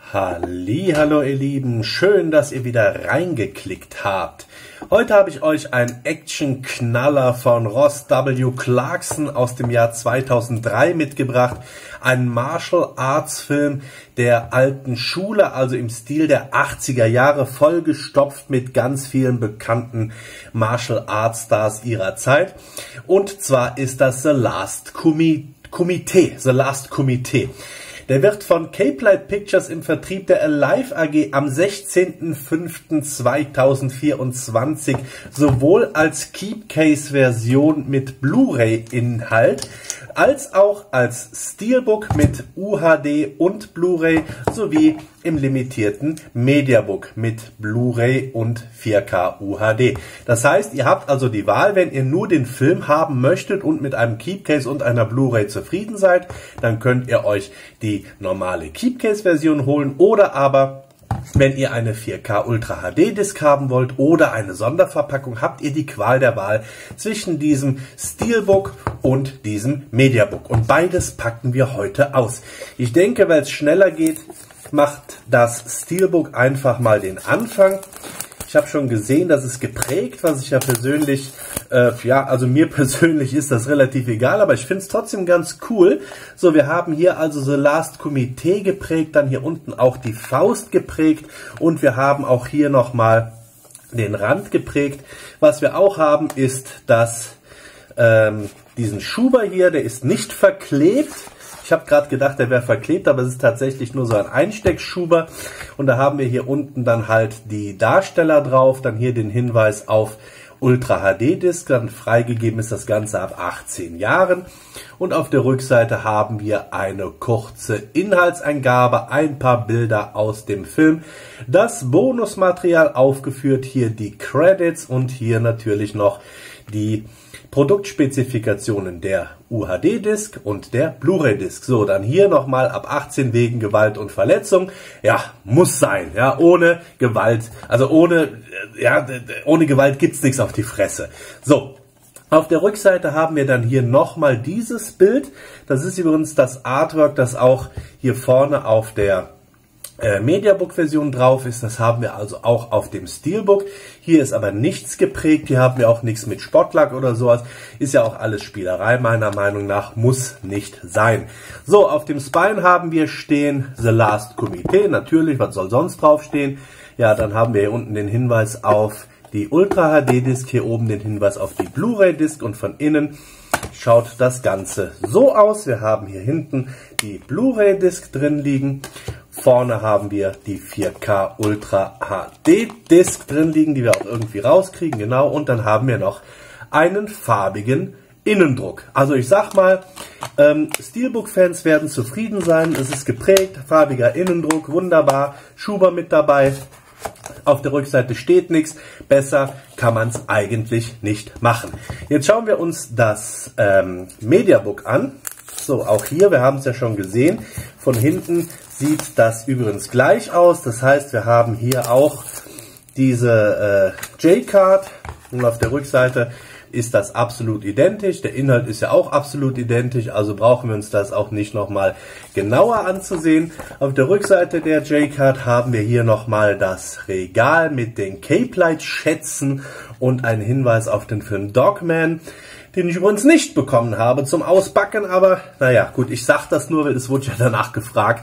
Hallihallo ihr Lieben, schön, dass ihr wieder reingeklickt habt. Heute habe ich euch einen Action-Knaller von Ross W. Clarkson aus dem Jahr 2003 mitgebracht. Ein Martial Arts Film der alten Schule, also im Stil der 80er Jahre, vollgestopft mit ganz vielen bekannten Martial Arts Stars ihrer Zeit. Und zwar ist das The Last Comité. Der wird von Cape Light Pictures im Vertrieb der Alive AG am 16.05.2024 sowohl als Keepcase-Version mit Blu-ray-Inhalt als auch als Steelbook mit UHD und Blu-ray sowie im limitierten Mediabook mit Blu-ray und 4K UHD. Das heißt, ihr habt also die Wahl, wenn ihr nur den Film haben möchtet und mit einem Keepcase und einer Blu-ray zufrieden seid, dann könnt ihr euch die normale Keepcase-Version holen oder aber wenn ihr eine 4K Ultra HD Disc haben wollt oder eine Sonderverpackung, habt ihr die Qual der Wahl zwischen diesem Steelbook und diesem Mediabook. Und beides packen wir heute aus. Ich denke, weil es schneller geht, macht das Steelbook einfach mal den Anfang. Ich habe schon gesehen, das ist geprägt, was ich ja persönlich, also mir persönlich ist das relativ egal, aber ich finde es trotzdem ganz cool. So, wir haben hier also The Last Comité geprägt, dann hier unten auch die Faust geprägt und wir haben auch hier nochmal den Rand geprägt. Was wir auch haben, ist, dass diesen Schuber hier, der ist nicht verklebt. Ich habe gerade gedacht, der wäre verklebt, aber es ist tatsächlich nur so ein Einsteckschuber. Und da haben wir hier unten dann halt die Darsteller drauf, dann hier den Hinweis auf Ultra HD Disc, dann freigegeben ist das Ganze ab 18 Jahren. Und auf der Rückseite haben wir eine kurze Inhaltsangabe, ein paar Bilder aus dem Film, das Bonusmaterial aufgeführt, hier die Credits und hier natürlich noch die Produktspezifikationen der UHD-Disc und der Blu-ray-Disc. So, dann hier nochmal ab 18 wegen Gewalt und Verletzung. Ja, muss sein. Ja, ohne Gewalt, also ohne Gewalt gibt's nichts auf die Fresse. So, auf der Rückseite haben wir dann hier nochmal dieses Bild. Das ist übrigens das Artwork, das auch hier vorne auf der Mediabook-Version drauf ist. Das haben wir also auch auf dem Steelbook. Hier ist aber nichts geprägt. Hier haben wir auch nichts mit Spottlack oder sowas. Ist ja auch alles Spielerei, meiner Meinung nach. Muss nicht sein. So, auf dem Spine haben wir stehen The Last Comité. Natürlich, was soll sonst draufstehen? Ja, dann haben wir hier unten den Hinweis auf die Ultra HD Disc. Hier oben den Hinweis auf die Blu-ray Disc. Und von innen schaut das Ganze so aus. Wir haben hier hinten die Blu-ray Disc drin liegen. Vorne haben wir die 4K Ultra HD Disc drin liegen, die wir auch irgendwie rauskriegen, genau. Und dann haben wir noch einen farbigen Innendruck. Also ich sag mal, Steelbook-Fans werden zufrieden sein. Es ist geprägt, farbiger Innendruck, wunderbar. Schuber mit dabei. Auf der Rückseite steht nichts. Besser kann man es eigentlich nicht machen. Jetzt schauen wir uns das Mediabook an. So, auch hier, wir haben es ja schon gesehen, von hinten sieht das übrigens gleich aus. Das heißt, wir haben hier auch diese J-Card und auf der Rückseite ist das absolut identisch. Der Inhalt ist ja auch absolut identisch, also brauchen wir uns das auch nicht nochmal genauer anzusehen. Auf der Rückseite der J-Card haben wir hier nochmal das Regal mit den Cape Light Schätzen und einen Hinweis auf den Film Dogman, den ich übrigens nicht bekommen habe zum Auspacken, aber naja, gut, ich sag das nur, weil es wurde ja danach gefragt.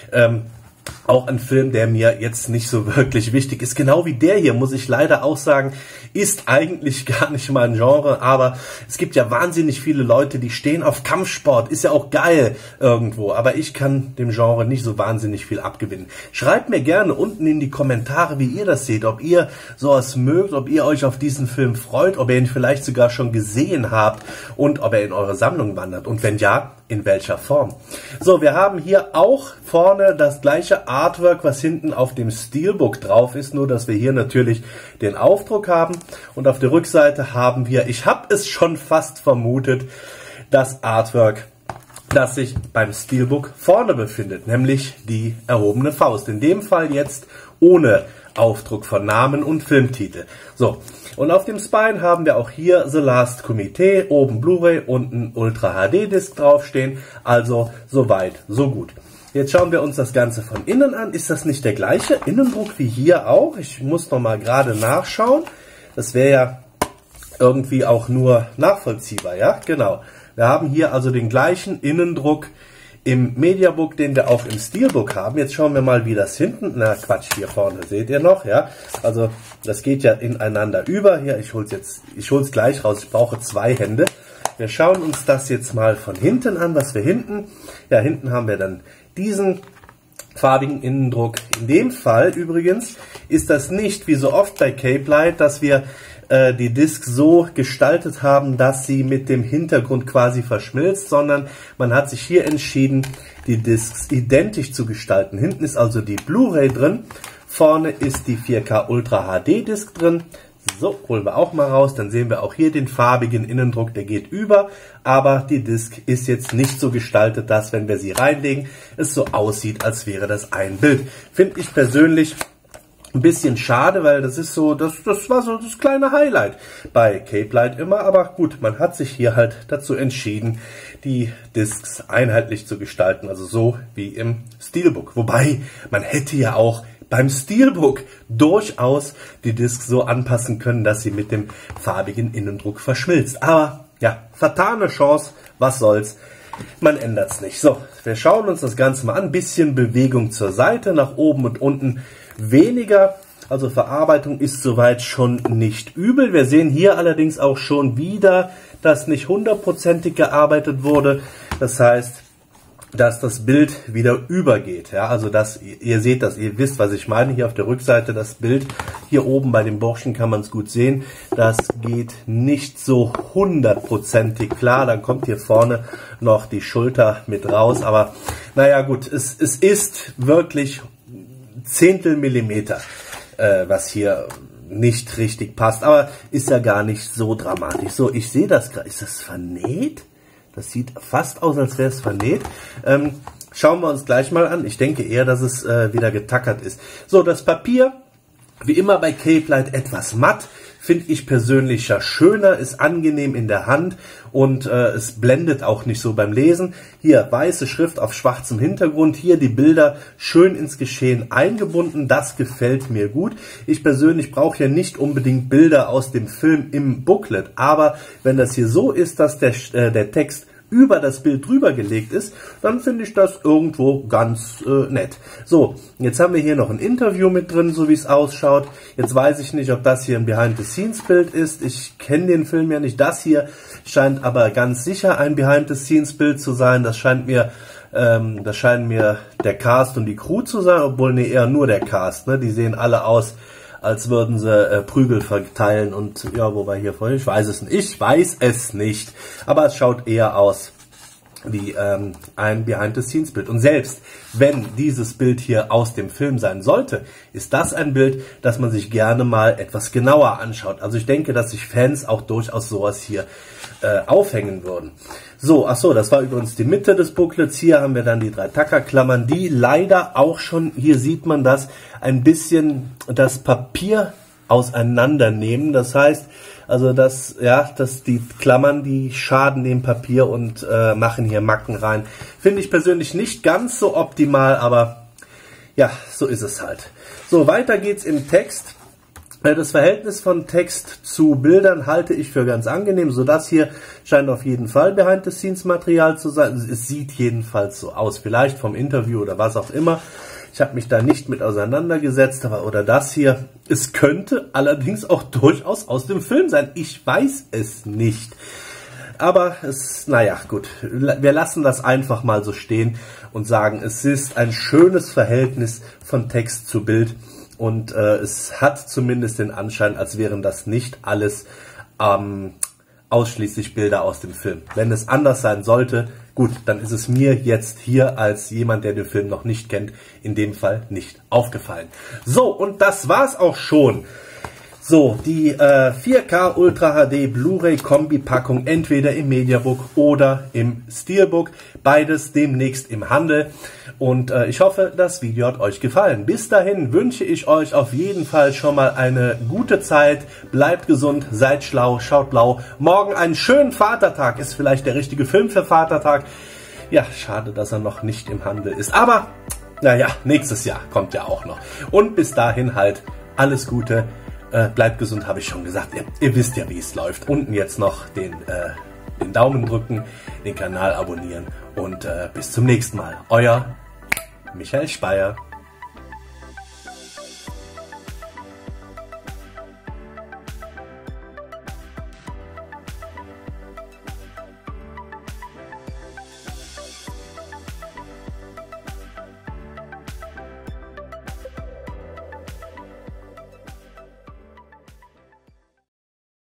Auch ein Film, der mir jetzt nicht so wirklich wichtig ist, genau wie der hier, muss ich leider auch sagen, ist eigentlich gar nicht mein Genre, aber es gibt ja wahnsinnig viele Leute, die stehen auf Kampfsport, ist ja auch geil irgendwo, aber ich kann dem Genre nicht so wahnsinnig viel abgewinnen. Schreibt mir gerne unten in die Kommentare, wie ihr das seht, ob ihr sowas mögt, ob ihr euch auf diesen Film freut, ob ihr ihn vielleicht sogar schon gesehen habt und ob er in eure Sammlung wandert und wenn ja, in welcher Form. So, wir haben hier auch vorne das gleiche Artwork, was hinten auf dem Steelbook drauf ist, nur dass wir hier natürlich den Aufdruck haben und auf der Rückseite haben wir, ich habe es schon fast vermutet, das Artwork, das sich beim Steelbook vorne befindet, nämlich die erhobene Faust. In dem Fall jetzt ohne Aufdruck von Namen und Filmtitel. So, und auf dem Spine haben wir auch hier The Last Comité, oben Blu-ray, unten Ultra HD Disc draufstehen, also soweit, so gut. jetzt schauen wir uns das Ganze von innen an. Ist das nicht der gleiche Innendruck wie hier auch? Ich muss noch mal gerade nachschauen. Das wäre ja irgendwie auch nur nachvollziehbar, ja? Genau. Wir haben hier also den gleichen Innendruck im Mediabook, den wir auch im Steelbook haben. Jetzt schauen wir mal, wie das hinten, na Quatsch, hier vorne, seht ihr noch, ja? Also das geht ja ineinander über. Hier, ich hol's gleich raus, ich brauche 2 Hände. Wir schauen uns das jetzt mal von hinten an, was wir hinten, ja, hinten haben wir dann diesen farbigen Innendruck. In dem Fall übrigens ist das nicht, wie so oft bei Cape Light, dass wir die Disc so gestaltet haben, dass sie mit dem Hintergrund quasi verschmilzt, sondern man hat sich hier entschieden, die Discs identisch zu gestalten. Hinten ist also die Blu-ray drin, vorne ist die 4K Ultra HD Disc drin. So, holen wir auch mal raus, dann sehen wir auch hier den farbigen Innendruck, der geht über, aber die Disc ist jetzt nicht so gestaltet, dass, wenn wir sie reinlegen, es so aussieht, als wäre das ein Bild. Finde ich persönlich ein bisschen schade, weil das ist so, das war so das kleine Highlight bei Cape Light immer, aber gut, man hat sich hier halt dazu entschieden, die Discs einheitlich zu gestalten, also so wie im Steelbook. Wobei, man hätte ja auch beim Steelbook durchaus die Disc so anpassen können, dass sie mit dem farbigen Innendruck verschmilzt. Aber ja, vertane Chance, was soll's. Man ändert es nicht. So, wir schauen uns das Ganze mal an. Bisschen Bewegung zur Seite, nach oben und unten weniger. Also Verarbeitung ist soweit schon nicht übel. Wir sehen hier allerdings auch schon wieder, dass nicht hundertprozentig gearbeitet wurde. Das heißt, dass das Bild wieder übergeht. Ja, also dass ihr seht das, ihr wisst, was ich meine. Hier auf der Rückseite das Bild, hier oben bei dem Burschen kann man es gut sehen. Das geht nicht so hundertprozentig klar. Dann kommt hier vorne noch die Schulter mit raus. Aber naja gut, es ist wirklich Zehntel Millimeter, was hier nicht richtig passt. Aber ist ja gar nicht so dramatisch. So, ich sehe das gerade. Ist das vernäht? Das sieht fast aus, als wäre es vernäht. Schauen wir uns gleich mal an. Ich denke eher, dass es wieder getackert ist. So, das Papier, wie immer bei Cape Light, etwas matt. Finde ich persönlich ja schöner, ist angenehm in der Hand und es blendet auch nicht so beim Lesen. Hier weiße Schrift auf schwarzem Hintergrund, hier die Bilder schön ins Geschehen eingebunden, das gefällt mir gut. Ich persönlich brauche ja nicht unbedingt Bilder aus dem Film im Booklet, aber wenn das hier so ist, dass der Text über das Bild drüber gelegt ist, dann finde ich das irgendwo ganz nett. So, jetzt haben wir hier noch ein Interview mit drin, so wie es ausschaut. Jetzt weiß ich nicht, ob das hier ein Behind-the-Scenes-Bild ist. Ich kenne den Film ja nicht. Das hier scheint aber ganz sicher ein Behind-the-Scenes-Bild zu sein. Das scheinen mir der Cast und die Crew zu sein, obwohl nee, eher nur der Cast. Ne? Die sehen alle aus, als würden sie Prügel verteilen und ja, wo war hier vorhin? Ich weiß es nicht. Aber es schaut eher aus wie ein Behind-the-Scenes-Bild. Und selbst wenn dieses Bild hier aus dem Film sein sollte, ist das ein Bild, das man sich gerne mal etwas genauer anschaut. Also ich denke, dass sich Fans auch durchaus sowas hier aufhängen würden. So, ach so, das war übrigens die Mitte des Booklets. Hier haben wir dann die 3 Tackerklammern, die leider auch schon, hier sieht man das, ein bisschen das Papier auseinandernehmen. Das heißt, also dass die Klammern, die schaden dem Papier und machen hier Macken rein. Finde ich persönlich nicht ganz so optimal, aber ja, so ist es halt. So, weiter geht's im Text. Das Verhältnis von Text zu Bildern halte ich für ganz angenehm. So, das hier scheint auf jeden Fall Behind-the-Scenes-Material zu sein. Es sieht jedenfalls so aus. Vielleicht vom Interview oder was auch immer. Ich habe mich da nicht mit auseinandergesetzt, aber oder das hier. Es könnte allerdings auch durchaus aus dem Film sein. Ich weiß es nicht. Aber naja, gut. Wir lassen das einfach mal so stehen und sagen, es ist ein schönes Verhältnis von Text zu Bild. Und es hat zumindest den Anschein, als wären das nicht alles ausschließlich Bilder aus dem Film. Wenn es anders sein sollte, gut, dann ist es mir jetzt hier als jemand, der den Film noch nicht kennt, in dem Fall nicht aufgefallen. So, und das war's auch schon. So, die 4K Ultra HD Blu-ray Kombi-Packung entweder im Mediabook oder im Steelbook. Beides demnächst im Handel. Und ich hoffe, das Video hat euch gefallen. Bis dahin wünsche ich euch auf jeden Fall schon mal eine gute Zeit. Bleibt gesund, seid schlau, schaut blau. Morgen einen schönen Vatertag. Ist vielleicht der richtige Film für Vatertag. Ja, schade, dass er noch nicht im Handel ist. Aber, naja, nächstes Jahr kommt ja auch noch. Und bis dahin halt alles Gute. Bleibt gesund, habe ich schon gesagt. Ihr wisst ja, wie es läuft. Unten jetzt noch den Daumen drücken, den Kanal abonnieren und bis zum nächsten Mal. Euer Michael Speyer.